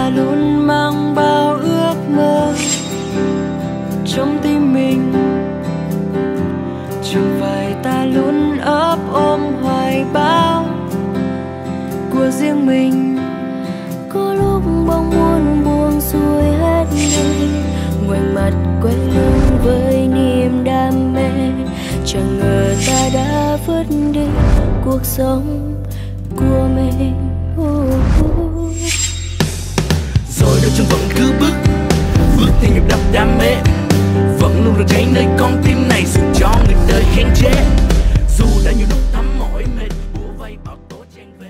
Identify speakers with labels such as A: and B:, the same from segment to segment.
A: ta luôn mang bao ước mơ trong tim mình. Chẳng phải ta luôn ấp ôm hoài bão của riêng mình.
B: Có lúc bỗng muốn buông xuôi hết đi, ngoảnh mặt quay lưng với niềm đam mê. Chẳng ngờ ta đã vứt đi cuộc sống của mình.
C: Rồi đôi chân vẫn cứ bước theo nhịp đập đam mê, vẫn luôn rực cháy nơi con tim này, dù cho người đời khen chê. Dù đã nhiều lúc thấm mỏi mệt, bủa vây bão tố chen về.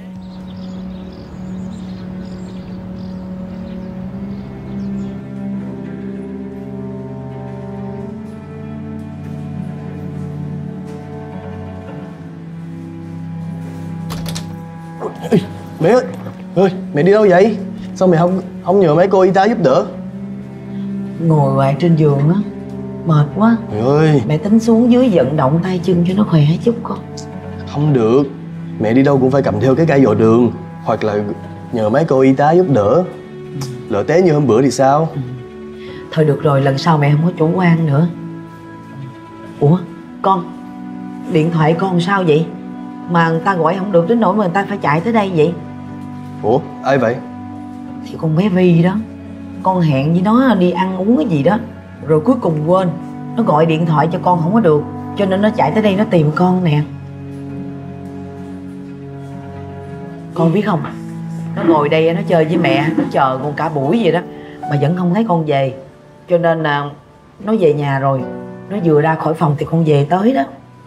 D: Ê, mẹ ơi, mẹ đi đâu vậy? Sao mẹ không nhờ mấy cô y tá giúp đỡ?
E: Ngồi hoài trên giường á, mệt quá.
D: Mẹ ơi,
E: Mẹ tính xuống dưới vận động tay chân cho nó khỏe chút con.
D: không được. Mẹ đi đâu cũng phải cầm theo cái cây dò đường, hoặc là nhờ mấy cô y tá giúp đỡ. Lỡ té như hôm bữa thì sao?
E: Thôi được rồi, lần sau mẹ không có chủ quan nữa. Ủa, con, điện thoại con sao vậy? Mà người ta gọi không được đến nỗi mà người ta phải chạy tới đây vậy?
D: Ủa, ai vậy?
E: Thì con bé Vi đó. Con hẹn với nó đi ăn uống cái gì đó, rồi cuối cùng quên. Nó gọi điện thoại cho con không có được, cho nên nó chạy tới đây nó tìm con nè. Con biết không, nó ngồi đây nó chơi với mẹ, nó chờ con cả buổi vậy đó mà vẫn không thấy con về. Cho nên là nó về nhà rồi, nó vừa ra khỏi phòng thì con về tới đó.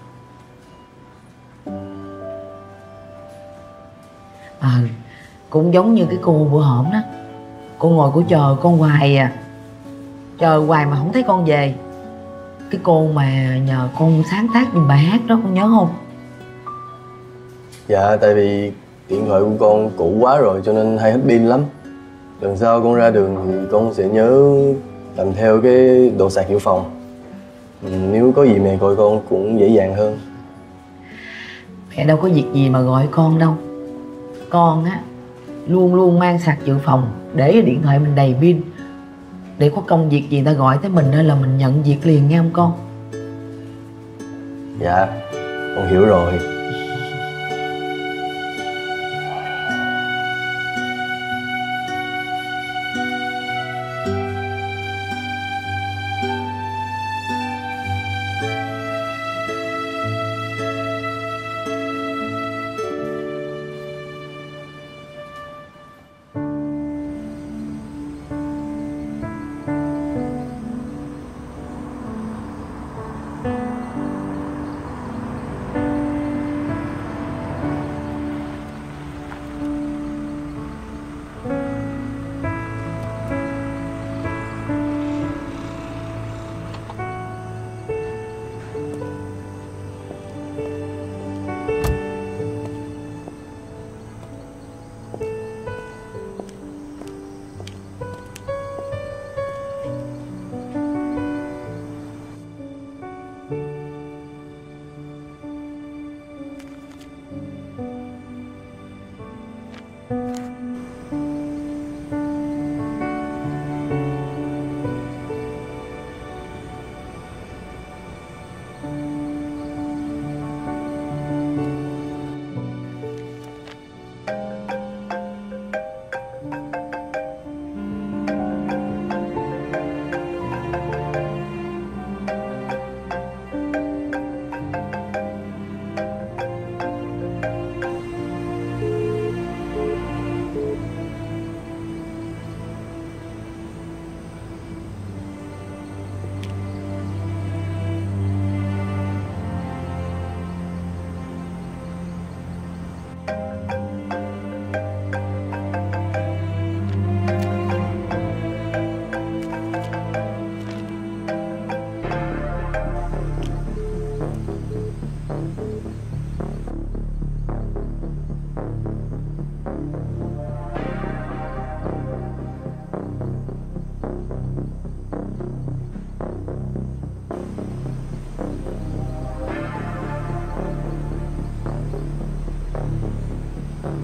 E: Cũng giống như cái cô bữa hổm đó, cô ngồi cô chờ con hoài à, chờ hoài mà không thấy con về. Cái cô mà nhờ con sáng tác những bài hát đó, con nhớ không?
D: Dạ, tại vì điện thoại của con cũ quá rồi cho nên hay hết pin lắm. Lần sau con ra đường thì con sẽ nhớ làm theo cái đồ sạc dự phòng. Nếu có gì mẹ gọi con cũng dễ dàng hơn.
E: Mẹ đâu có việc gì mà gọi con đâu. Con á luôn luôn mang sạc dự phòng để điện thoại mình đầy pin, để có công việc gì ta gọi tới mình đó là mình nhận việc liền nghe không con?
D: Dạ, con hiểu rồi.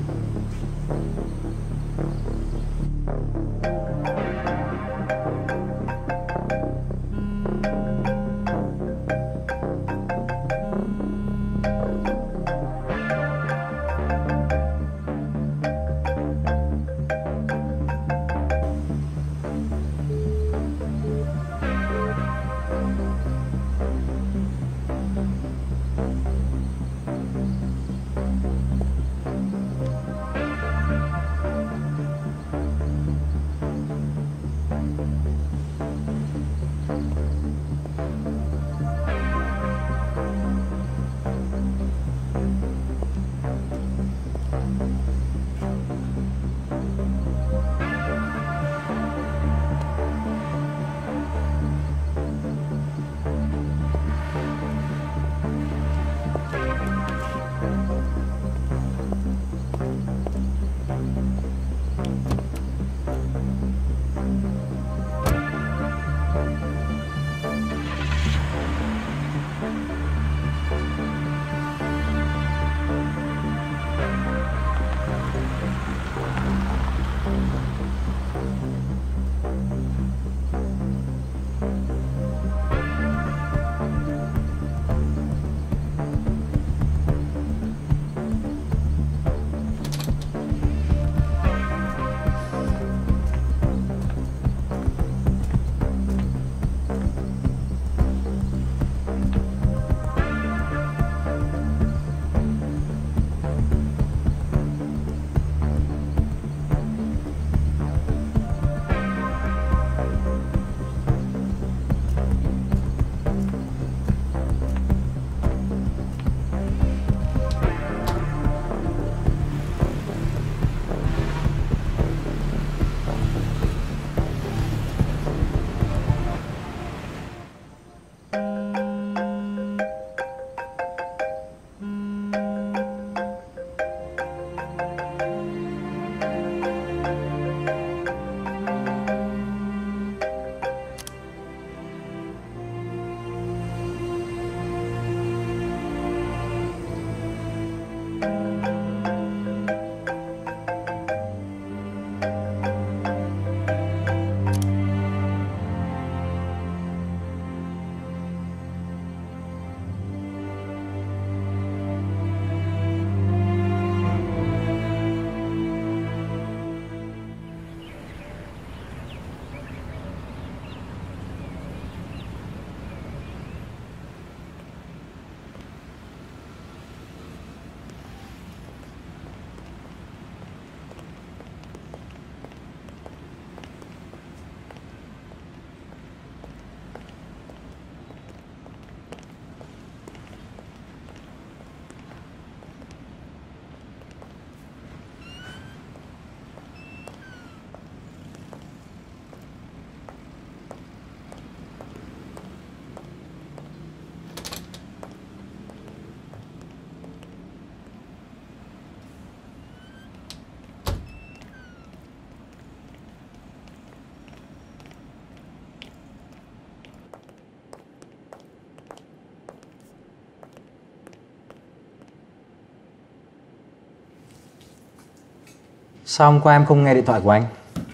F: Sao hôm qua em không nghe điện thoại của anh?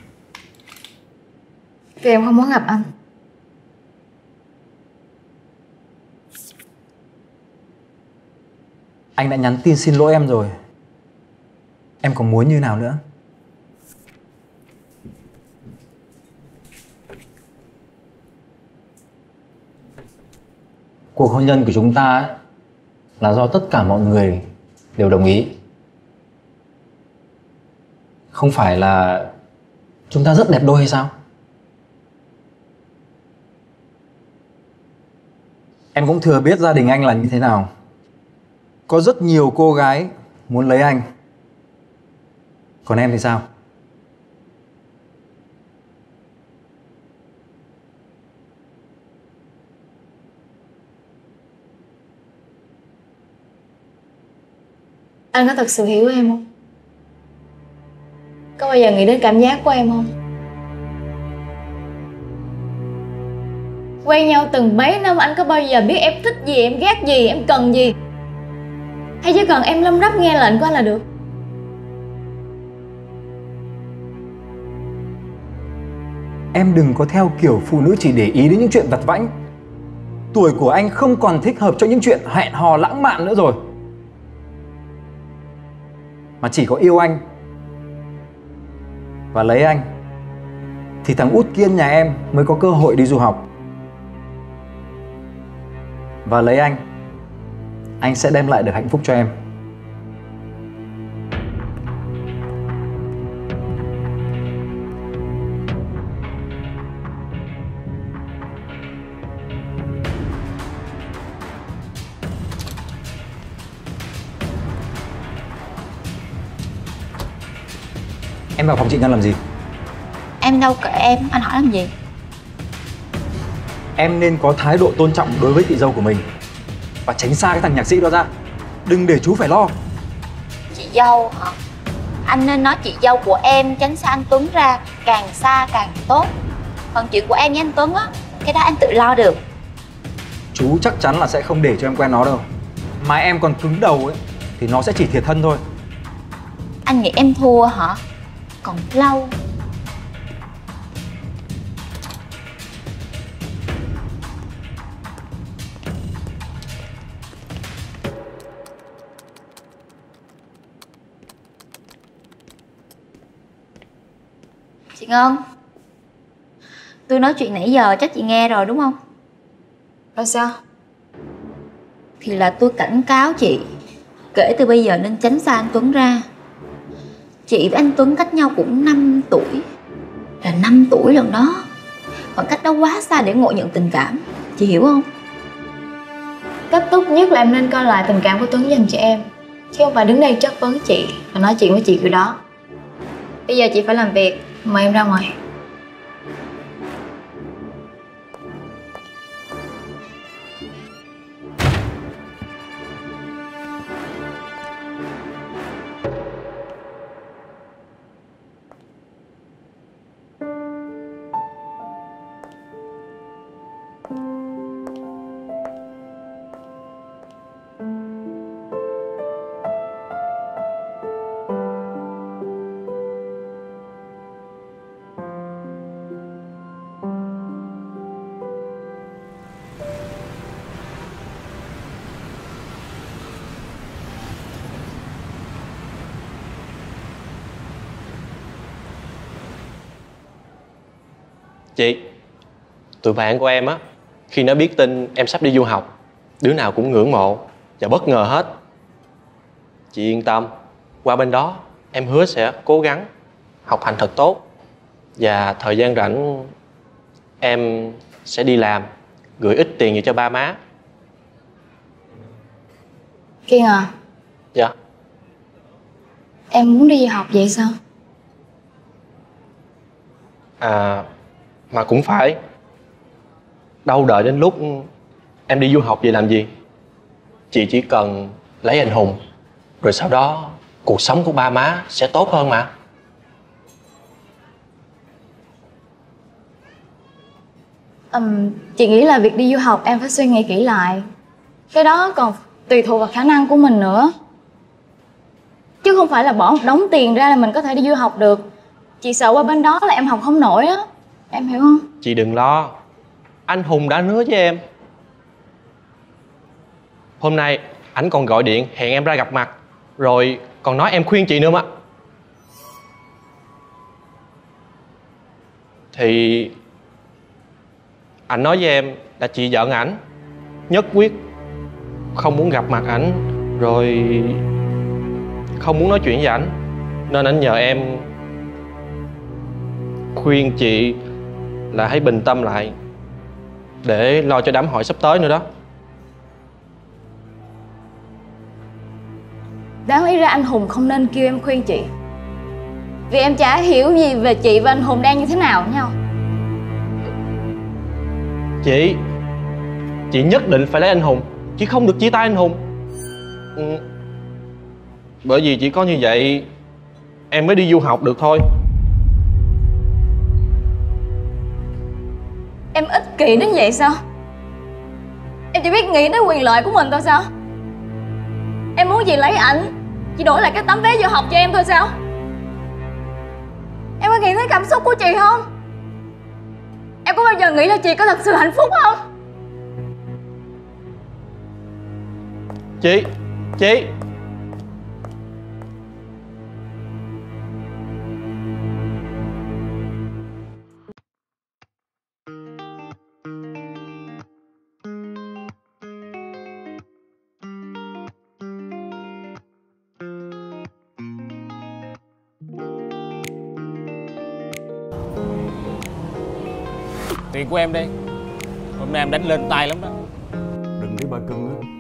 G: Vì em không muốn gặp anh.
F: Anh đã nhắn tin xin lỗi em rồi. Em còn muốn như nào nữa? Cuộc hôn nhân của chúng ta ấy, là do tất cả mọi người đều đồng ý. Không phải là chúng ta rất đẹp đôi hay sao? Em cũng thừa biết gia đình anh là như thế nào. Có rất nhiều cô gái muốn lấy anh. Còn em thì sao?
G: Anh có thật sự hiểu em không? Có bao giờ nghĩ đến cảm giác của em không? Quen nhau từng mấy năm anh có bao giờ biết em thích gì, em ghét gì, em cần gì? Hay chỉ cần em lăm rắp nghe lệnh của anh là được?
F: Em đừng có theo kiểu phụ nữ chỉ để ý đến những chuyện vặt vãnh. Tuổi của anh không còn thích hợp cho những chuyện hẹn hò lãng mạn nữa rồi. Mà chỉ có yêu anh và lấy anh thì thằng út Kiên nhà em mới có cơ hội đi du học. Và lấy anh sẽ đem lại được hạnh phúc cho em. Em vào phòng chị Ngân làm gì?
G: Em đâu kệ em, anh hỏi làm gì?
F: Em nên có thái độ tôn trọng đối với chị dâu của mình và tránh xa cái thằng nhạc sĩ đó ra. Đừng để chú phải lo.
G: Chị dâu hả? Anh nên nói chị dâu của em tránh xa anh Tuấn ra, càng xa càng tốt. Còn chuyện của em với anh Tuấn á, cái đó anh tự lo được.
F: Chú chắc chắn là sẽ không để cho em quen nó đâu. Mà em còn cứng đầu ấy thì nó sẽ chỉ thiệt thân thôi.
G: Anh nghĩ em thua hả? Còn lâu. Chị Ngân, tôi nói chuyện nãy giờ chắc chị nghe rồi đúng không?
B: Rồi sao?
G: Thì là tôi cảnh cáo chị, kể từ bây giờ nên tránh xa anh Tuấn ra. Chị với anh Tuấn cách nhau cũng 5 tuổi. Là 5 tuổi lần đó. Khoảng cách đó quá xa để ngộ nhận tình cảm. Chị hiểu không?
B: Cách tốt nhất là em nên coi lại tình cảm của Tuấn dành cho em, chứ không phải đứng đây chất vấn chị và nói chuyện với chị kiểu đó. Bây giờ chị phải làm việc, mời em ra ngoài.
H: Chị, tụi bạn của em á, khi nó biết tin em sắp đi du học, đứa nào cũng ngưỡng mộ và bất ngờ hết. Chị yên tâm, qua bên đó em hứa sẽ cố gắng học hành thật tốt. Và thời gian rảnh em sẽ đi làm, gửi ít tiền về cho ba má.
B: Kiên à,
H: Dạ.
B: em muốn đi du học vậy sao?
H: À, mà cũng phải. Đâu đợi đến lúc em đi du học vậy làm gì. Chị chỉ cần lấy anh Hùng, rồi sau đó cuộc sống của ba má sẽ tốt hơn mà.
B: Chị nghĩ là việc đi du học em phải suy nghĩ kỹ lại. Cái đó còn tùy thuộc vào khả năng của mình nữa, chứ không phải là bỏ một đống tiền ra là mình có thể đi du học được. Chị sợ qua bên đó là em học không nổi á, em hiểu không?
H: Chị đừng lo, anh Hùng đã hứa với em. Hôm nay ảnh còn gọi điện hẹn em ra gặp mặt, rồi còn nói em khuyên chị nữa mà. Thì ảnh nói với em là chị giận ảnh, nhất quyết không muốn gặp mặt ảnh, rồi không muốn nói chuyện với ảnh, nên ảnh nhờ em khuyên chị là hãy bình tâm lại để lo cho đám hỏi sắp tới nữa đó.
B: Đáng lý ra anh Hùng không nên kêu em khuyên chị, vì em chả hiểu gì về chị và anh Hùng đang như thế nào với nhau.
H: Chị nhất định phải lấy anh Hùng, chị không được chia tay anh Hùng. Bởi vì chỉ có như vậy em mới đi du học được thôi.
B: Em ích kỷ đến vậy sao? Em chỉ biết nghĩ đến quyền lợi của mình thôi sao? Em muốn chị lấy ảnh, chị đổi lại cái tấm vé du học cho em thôi sao? Em có nghĩ tới cảm xúc của chị không?
G: Em có bao giờ nghĩ là chị có thật sự hạnh phúc không?
H: Chị
I: Tiền của em đây. Hôm nay em đánh lên tay lắm đó.
J: Đừng lấy bà cưng á,